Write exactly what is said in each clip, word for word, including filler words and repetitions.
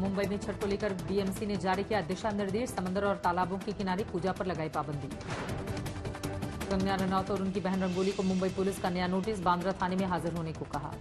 मुंबई में छठ को लेकर बीएमसी ने जारी किया दिशा निर्देश। समंदर और तालाबों के किनारे पूजा पर लगाई पाबंदी। कंगना रनौत और उनकी बहन रंगोली को मुंबई पुलिस का नया नोटिस, बांद्रा थाने में हाजिर होने को कहा।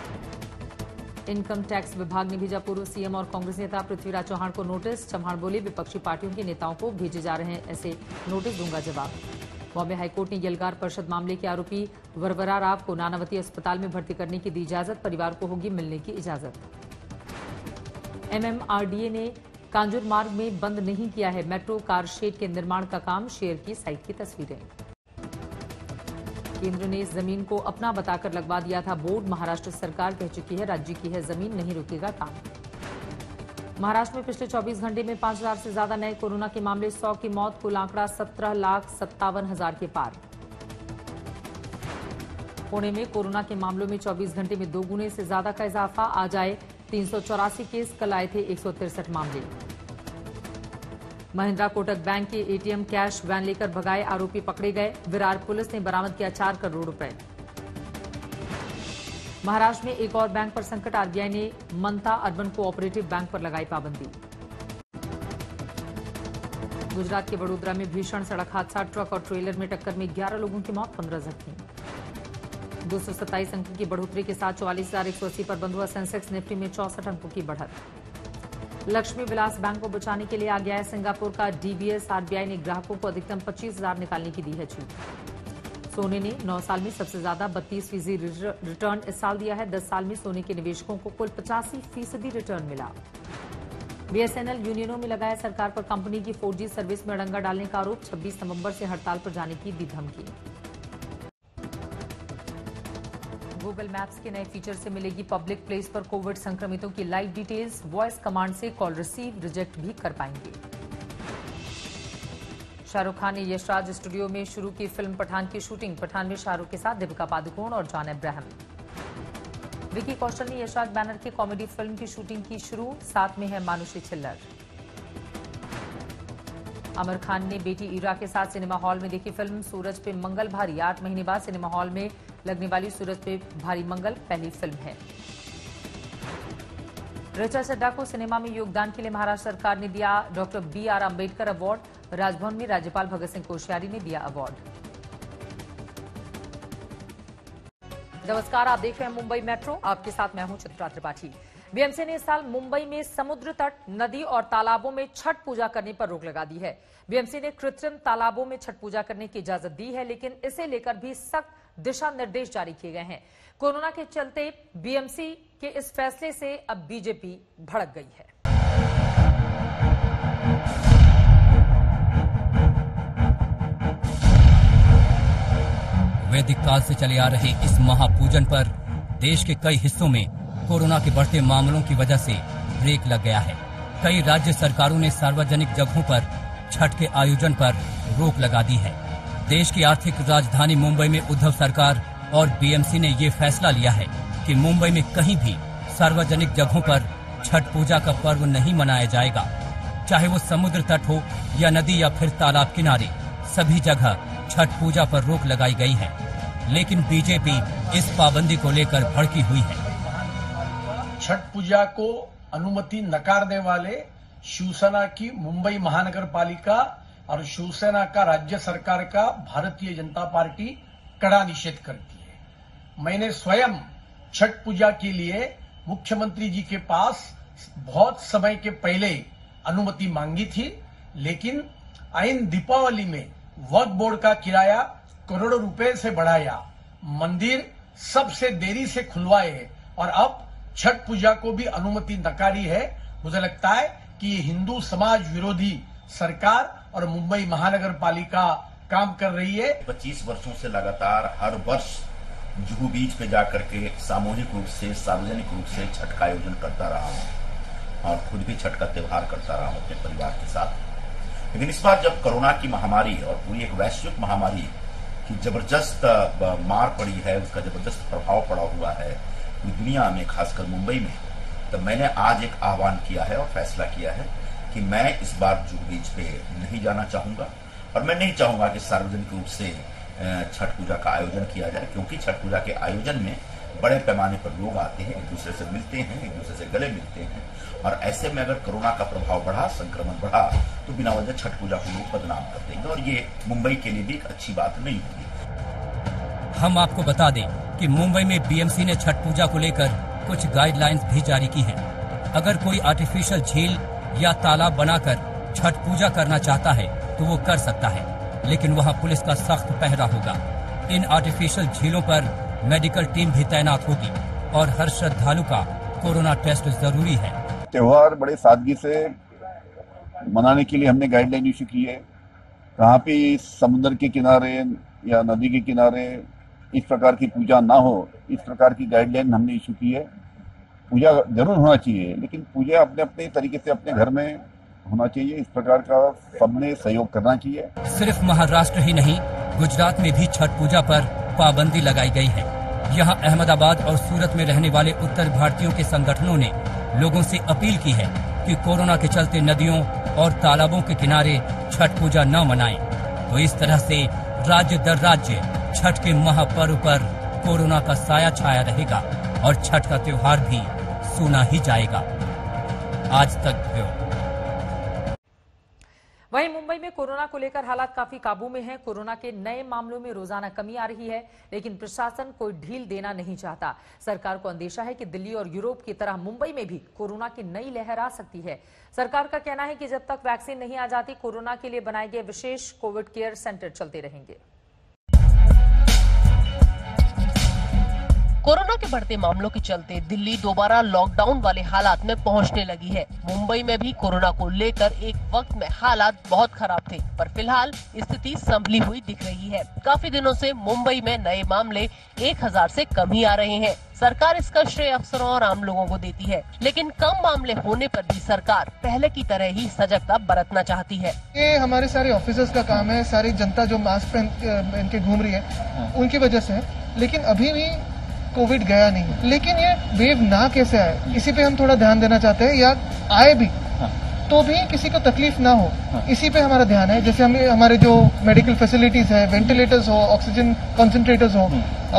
इनकम टैक्स विभाग ने भेजा पूर्व सीएम और कांग्रेस नेता पृथ्वीराज चौहान को नोटिस। चौहान बोले, विपक्षी पार्टियों के नेताओं को भेजे जा रहे हैं ऐसे नोटिस, दूंगा जवाब। बॉम्बे हाईकोर्ट ने यलगार परिषद मामले के आरोपी वरवरा राव को नानावती अस्पताल में भर्ती करने की दी इजाजत। परिवार को होगी मिलने की इजाजत। एमएमआरडीए ने कांजूर मार्ग में बंद नहीं किया है मेट्रो कार शेड के निर्माण का काम, शेयर की साइट की तस्वीरें। केंद्र ने इस जमीन को अपना बताकर लगवा दिया था बोर्ड। महाराष्ट्र सरकार कह चुकी है राज्य की है जमीन, नहीं रुकेगा काम। महाराष्ट्र में पिछले चौबीस घंटे में पांच हजार से ज्यादा नए कोरोना के मामले, सौ की मौत, कुल आंकड़ा सत्रह लाख सत्तावन हजार के पार। पुणे में कोरोना के मामलों में चौबीस घंटे में दो गुने से ज्यादा का इजाफा। आज आए तीन सौ चौरासी केस, कल आए थे एक सौ तिरसठ मामले। महिंद्रा कोटक बैंक के एटीएम कैश वैन लेकर भगाए आरोपी पकड़े गए। विरार पुलिस ने बरामद किया चार करोड़ रुपए। महाराष्ट्र में एक और बैंक पर संकट, आरबीआई ने मनता अर्बन कोऑपरेटिव बैंक पर लगाई पाबंदी। गुजरात के वडोदरा में भीषण सड़क हादसा, ट्रक और ट्रेलर में टक्कर में ग्यारह लोगों की मौत, पंद्रह जख्मी। दो सौ सत्ताईस अंकों की बढ़ोतरी के साथ चौवालीस हजार एक सौ अस्सी पर बंद हुआ सेंसेक्स। निफ्टी में चौसठ अंकों की बढ़त। लक्ष्मी विलास बैंक को बचाने के लिए आ गया है सिंगापुर का डीबीएस। आरबीआई ने ग्राहकों को अधिकतम पच्चीस हजार निकालने की दी है छूट। सोने ने नौ साल में सबसे ज्यादा बत्तीस फीसदी रिटर्न इस साल दिया है। दस साल में सोने के निवेशकों को कुल पचासी फीसदी रिटर्न मिला। बीएसएनएल यूनियनों में लगाया सरकार पर कंपनी की फोर जी सर्विस में अड़ंगा डालने का आरोप। छब्बीस नवंबर से हड़ताल पर जाने की दी धमकी। गूगल मैप्स के नए फीचर से मिलेगी पब्लिक प्लेस पर कोविड संक्रमितों की लाइव डिटेल्स। वॉइस कमांड से कॉल रिसीव रिजेक्ट भी कर पाएंगे। शाहरुख खान ने यशराज स्टूडियो में शुरू की फिल्म पठान की शूटिंग। पठान में शाहरुख के साथ दीपिका पादुकोण और जॉन अब्राहम। विकी कौशल ने यशराज बैनर की कॉमेडी फिल्म की शूटिंग की शुरू, साथ में है मानुषी छिल्लर। आमिर खान ने बेटी ईरा के साथ सिनेमा हॉल में देखी फिल्म सूरज पे मंगल भारी। आठ महीने बाद सिनेमा हॉल में लगने वाली सूरज पे भारी मंगल पहली फिल्म है। ऋचा चड्ढा को सिनेमा में योगदान के लिए महाराष्ट्र सरकार ने दिया doctor B R Ambedkar award. Rajbhavan में राज्यपाल भगत सिंह कोश्यारी ने दिया अवार्ड। नमस्कार, आप देख रहे हैं मुंबई मेट्रो, आपके साथ मैं हूं चित्रा त्रिपाठी। बीएमसी ने इस साल मुंबई में समुद्र तट, नदी और तालाबों में छठ पूजा करने पर रोक लगा दी है। बीएमसी ने कृत्रिम तालाबों में छठ पूजा करने की इजाजत दी है, लेकिन इसे लेकर भी सख्त दिशा निर्देश जारी किए गए हैं। कोरोना के चलते बीएमसी के इस फैसले से अब बीजेपी भड़क गई है। वैदिक काल से चले आ रहे इस महापूजन पर देश के कई हिस्सों में कोरोना के बढ़ते मामलों की वजह से ब्रेक लग गया है। कई राज्य सरकारों ने सार्वजनिक जगहों पर छठ के आयोजन पर रोक लगा दी है। देश की आर्थिक राजधानी मुंबई में उद्धव सरकार और बीएमसी ने ये फैसला लिया है कि मुंबई में कहीं भी सार्वजनिक जगहों पर छठ पूजा का पर्व नहीं मनाया जाएगा। चाहे वो समुद्र तट हो या नदी या फिर तालाब किनारे, सभी जगह छठ पूजा पर रोक लगाई गई है। लेकिन बीजेपी इस पाबंदी को लेकर भड़की हुई है। छठ पूजा को अनुमति नकारने वाले शिवसेना की मुंबई महानगर पालिका और शिवसेना का राज्य सरकार का भारतीय जनता पार्टी कड़ा निषेध करती है। मैंने स्वयं छठ पूजा के लिए मुख्यमंत्री जी के पास बहुत समय के पहले अनुमति मांगी थी, लेकिन आइन दीपावली में वक्फ बोर्ड का किराया करोड़ों रुपए से बढ़ाया, मंदिर सबसे देरी से खुलवाए और अब छठ पूजा को भी अनुमति नकारी है। मुझे लगता है कि ये हिंदू समाज विरोधी सरकार और मुंबई महानगर पालिका काम कर रही है। पच्चीस वर्षों से लगातार हर वर्ष जुहू बीच पे जाकर के सामूहिक रूप से, सार्वजनिक रूप से छठ का आयोजन करता रहा हूं और खुद भी छठ का त्योहार करता रहा हूं अपने परिवार के साथ। लेकिन इस बार जब कोरोना की महामारी और पूरी एक वैश्विक महामारी की जबरदस्त मार पड़ी है, उसका जबरदस्त प्रभाव पड़ा हुआ है पूरी दुनिया में, खासकर मुंबई में, तो मैंने आज एक आह्वान किया है और फैसला किया है कि मैं इस बार जुहू बीच पे नहीं जाना चाहूंगा और मैं नहीं चाहूंगा कि सार्वजनिक रूप से छठ पूजा का आयोजन किया जाए, क्योंकि छठ पूजा के आयोजन में बड़े पैमाने पर लोग आते हैं, एक दूसरे से मिलते हैं, एक दूसरे से गले मिलते हैं, और ऐसे में अगर कोरोना का प्रभाव बढ़ा, संक्रमण बढ़ा, तो बिना वजह छठ पूजा को लोग बदनाम कर देंगे, और ये मुंबई के लिए भी एक अच्छी बात नहीं होगी। हम आपको बता दें कि मुंबई में बीएमसी ने छठ पूजा को लेकर कुछ गाइडलाइंस भी जारी की हैं। अगर कोई आर्टिफिशियल झील या तालाब बनाकर छठ पूजा करना चाहता है तो वो कर सकता है, लेकिन वहाँ पुलिस का सख्त पहरा होगा। इन आर्टिफिशियल झीलों पर मेडिकल टीम भी तैनात होगी और हर श्रद्धालु का कोरोना टेस्ट जरूरी है। त्योहार बड़े सादगी से मनाने के लिए हमने गाइडलाइन इशू की है। कहाँ पे समुद्र के किनारे या नदी के किनारे इस प्रकार की पूजा ना हो, इस प्रकार की गाइडलाइन हमने इशू की है। पूजा जरूर होना चाहिए, लेकिन पूजा अपने अपने तरीके से अपने घर में होना चाहिए। इस प्रकार का सबने सहयोग करना चाहिए। सिर्फ महाराष्ट्र ही नहीं, गुजरात में भी छठ पूजा पर पाबंदी लगाई गई है। यहाँ अहमदाबाद और सूरत में रहने वाले उत्तर भारतीयों के संगठनों ने लोगों से अपील की है कि कोरोना के चलते नदियों और तालाबों के किनारे छठ पूजा न मनाएं। तो इस तरह से राज्य दर राज्य छठ के महापर्व पर कोरोना का साया छाया रहेगा और छठ का त्योहार भी सुना ही जाएगा। आज तक ब्यूरो। वहीं मुंबई में कोरोना को लेकर हालात काफी काबू में हैं। कोरोना के नए मामलों में रोजाना कमी आ रही है, लेकिन प्रशासन कोई ढील देना नहीं चाहता। सरकार को अंदेशा है कि दिल्ली और यूरोप की तरह मुंबई में भी कोरोना की नई लहर आ सकती है। सरकार का कहना है कि जब तक वैक्सीन नहीं आ जाती, कोरोना के लिए बनाए गए विशेष कोविड केयर सेंटर चलते रहेंगे। कोरोना के बढ़ते मामलों के चलते दिल्ली दोबारा लॉकडाउन वाले हालात में पहुंचने लगी है। मुंबई में भी कोरोना को लेकर एक वक्त में हालात बहुत खराब थे, पर फिलहाल स्थिति संभली हुई दिख रही है। काफी दिनों से मुंबई में नए मामले एक हज़ार से कम ही आ रहे हैं। सरकार इसका श्रेय अफसरों और आम लोगों को देती है, लेकिन कम मामले होने पर भी सरकार पहले की तरह ही सजगता बरतना चाहती है। ये हमारे सारे ऑफिसर्स का काम है, सारी जनता जो मास्क पहन के घूम रही है उनकी वजह से है। लेकिन अभी भी कोविड गया नहीं, लेकिन ये वेव ना कैसे आए, इसी पे हम थोड़ा ध्यान देना चाहते हैं। या आए भी तो भी किसी को तकलीफ ना हो, इसी पे हमारा ध्यान है। जैसे हमें हमारे जो मेडिकल फैसिलिटीज है, वेंटिलेटर्स हो, ऑक्सीजन कंसंट्रेटर्स हो,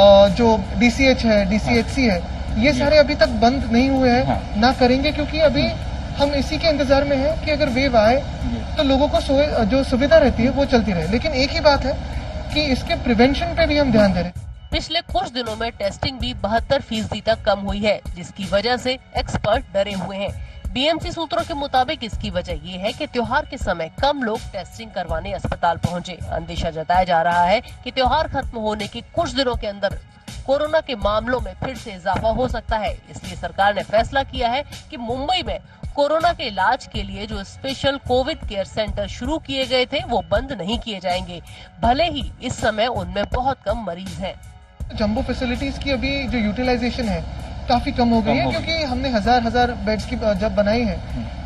जो डीसीएच है, डीसीएचसी है, ये सारे अभी तक बंद नहीं हुए हैं, ना करेंगे, क्योंकि अभी हम इसी के इंतजार में हैं कि अगर वेव आए तो लोगों को जो सुविधा रहती है वो चलती रहे। लेकिन एक ही बात है कि इसके प्रिवेंशन पे भी हम ध्यान दे रहे हैं। पिछले कुछ दिनों में टेस्टिंग भी बहत्तर फीसदी तक कम हुई है, जिसकी वजह से एक्सपर्ट डरे हुए हैं। बीएमसी सूत्रों के मुताबिक इसकी वजह ये है कि त्योहार के समय कम लोग टेस्टिंग करवाने अस्पताल पहुंचे। अंदेशा जताया जा रहा है कि त्योहार खत्म होने के कुछ दिनों के अंदर कोरोना के मामलों में फिर से इजाफा हो सकता है। इसलिए सरकार ने फैसला किया है कि मुंबई में कोरोना के इलाज के लिए जो स्पेशल कोविड केयर सेंटर शुरू किए गए थे वो बंद नहीं किए जाएंगे, भले ही इस समय उनमें बहुत कम मरीज हैं। जंबो फैसिलिटीज की अभी जो यूटिलाइजेशन है काफी कम हो गई है, क्योंकि हमने हजार हजार बेड्स की जब बनाई है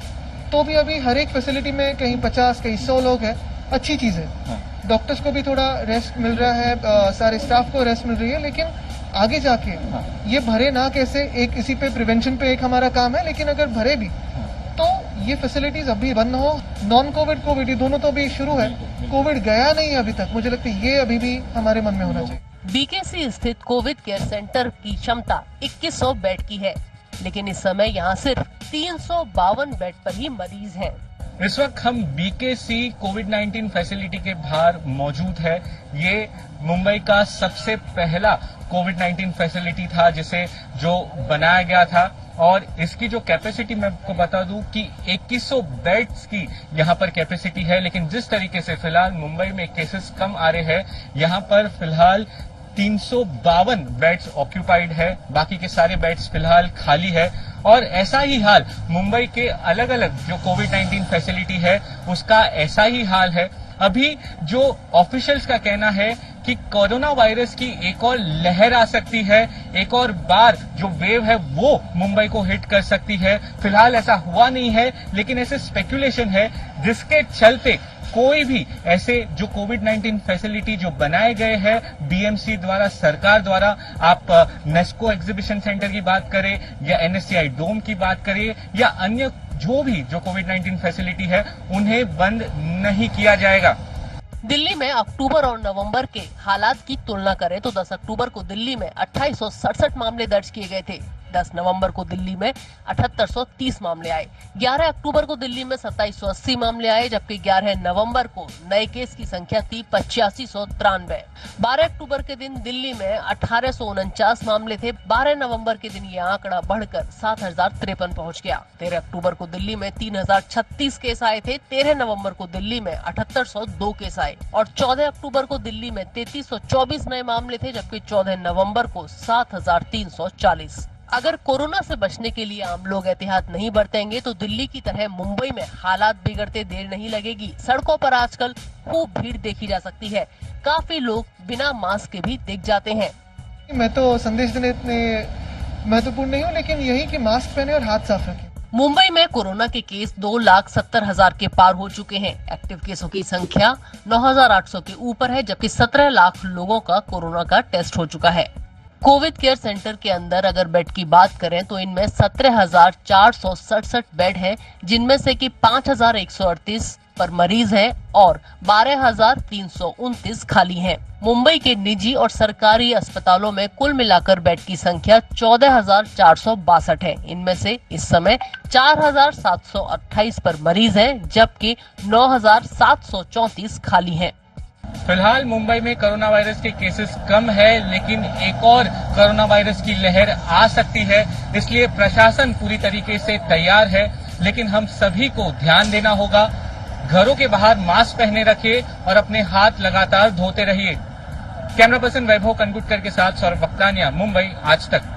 तो भी अभी हर एक फैसिलिटी में कहीं पचास कहीं सौ लोग हैं। अच्छी चीज है, डॉक्टर्स को भी थोड़ा रेस्ट मिल रहा है, आ, सारे स्टाफ को रेस्ट मिल रही है। लेकिन आगे जाके ये भरे ना कैसे, एक इसी पे प्रिवेंशन पे एक हमारा काम है। लेकिन अगर भरे भी तो ये फैसिलिटीज अभी बंद हो। नॉन कोविड कोविड ये दोनों तो अभी शुरू है, कोविड गया नहीं अभी तक। मुझे लगता है ये अभी भी हमारे मन में होना चाहिए। बीकेसी स्थित कोविड केयर सेंटर की क्षमता इक्कीस सौ बेड की है, लेकिन इस समय यहाँ सिर्फ तीन सौ बावन बेड पर ही मरीज हैं। इस वक्त हम बीकेसी कोविड नाइन्टीन फैसिलिटी के बाहर मौजूद है। ये मुंबई का सबसे पहला कोविड नाइन्टीन फैसिलिटी था जिसे जो बनाया गया था, और इसकी जो कैपेसिटी मैं आपको बता दूं कि इक्कीस सौ बेड्स की यहाँ पर कैपेसिटी है। लेकिन जिस तरीके से फिलहाल मुंबई में केसेस कम आ रहे हैं, यहाँ पर फिलहाल तीन सौ बावन बेड्स ऑक्यूपाइड है, बाकी के सारे बेड्स फिलहाल खाली है। और ऐसा ही हाल मुंबई के अलग अलग जो कोविड नाइन्टीन फैसिलिटी है उसका ऐसा ही हाल है। अभी जो ऑफिशियल्स का कहना है कि कोरोना वायरस की एक और लहर आ सकती है, एक और बार जो वेव है वो मुंबई को हिट कर सकती है। फिलहाल ऐसा हुआ नहीं है, लेकिन ऐसे स्पेकुलेशन है जिसके चलते कोई भी ऐसे जो कोविड नाइन्टीन फैसिलिटी जो बनाए गए हैं बीएमसी द्वारा, सरकार द्वारा, आप नेस्को एग्जीबिशन सेंटर की बात करें या एनएससीआई डोम की बात करें या अन्य जो भी जो कोविड नाइन्टीन फैसिलिटी है, उन्हें बंद नहीं किया जाएगा। दिल्ली में अक्टूबर और नवंबर के हालात की तुलना करें तो दस अक्टूबर को दिल्ली में अट्ठाईस सौ सड़सठ मामले दर्ज किए गए थे। दस नवंबर को दिल्ली में अठहत्तर सौ तीस मामले आए। ग्यारह अक्टूबर को दिल्ली में सत्ताईस सौ अस्सी मामले आए, जबकि ग्यारह नवंबर को नए केस की संख्या थी पचासी सौ तिरानवे। बारह अक्टूबर के दिन दिल्ली में अठारह सौ उनचास मामले थे। बारह नवंबर के दिन ये आंकड़ा बढ़कर सात हजार तिरपन पहुँच गया। तेरह अक्टूबर को दिल्ली में तीन हजार छत्तीस केस आए थे। तेरह नवम्बर को दिल्ली में अठहत्तर सौ दो केस आए और चौदह अक्टूबर को दिल्ली में तैतीस सौ चौबीस नए मामले थे, जबकि चौदह नवंबर को सात हजार तीन सौ चालीस। अगर कोरोना से बचने के लिए आम लोग एहतियात नहीं बरतेंगे तो दिल्ली की तरह मुंबई में हालात बिगड़ते देर नहीं लगेगी। सड़कों पर आजकल खूब भीड़ देखी जा सकती है। काफी लोग बिना मास्क के भी दिख जाते हैं। मैं तो संदेश देने इतने महत्वपूर्ण नहीं हूँ, लेकिन यही कि मास्क पहने और हाथ साफ रखें। मुंबई में कोरोना के केस दो लाख सत्तर हजार के पार हो चुके हैं। एक्टिव केसों की संख्या नौ हजार आठ सौ के ऊपर है, जबकि सत्रह लाख लोगों का कोरोना का टेस्ट हो चुका है। कोविड केयर सेंटर के अंदर अगर बेड की बात करें तो इनमें सत्रह हजार चार सौ सड़सठ बेड हैं, जिनमें से कि पाँच हजार एक सौ अड़तीस पर मरीज हैं और बारह हजार तीन सौ उनतीस खाली हैं। मुंबई के निजी और सरकारी अस्पतालों में कुल मिलाकर बेड की संख्या चौदह हजार चार सौ बासठ है। इनमें से इस समय चार हजार सात सौ अट्ठाईस पर मरीज हैं, जबकि नौ हजार सात सौ चौंतीस खाली हैं। फिलहाल मुंबई में कोरोना वायरस के केसेस कम है, लेकिन एक और कोरोना वायरस की लहर आ सकती है, इसलिए प्रशासन पूरी तरीके से तैयार है। लेकिन हम सभी को ध्यान देना होगा, घरों के बाहर मास्क पहने रखिए और अपने हाथ लगातार धोते रहिए। कैमरा पर्सन वैभव कनगुटकर के साथ सौरभ वक्तानिया, मुंबई आज तक।